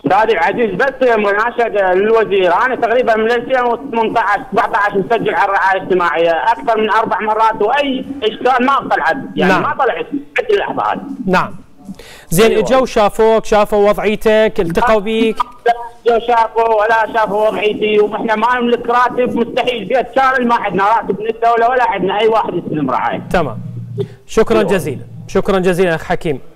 استاذ العزيز بس مناشده للوزير، انا تقريبا من 2018 17 مسجل على الرعايه الاجتماعيه اكثر من 4 مرات، واي اشكال ما طلعت يعني ما طلعت حتى اللحظه هذه. نعم. زين اجوا شافوك، شافوا وضعيتك، التقوا بيك؟ لا شافوا ولا شافوا وضعيتي، واحنا ما نملك راتب، مستحيل بيت كامل ما عندنا راتب من الدوله ولا عندنا اي واحد يستلم رعايه. تمام. شكرا جزيلا، شكرا جزيلا اخ حكيم.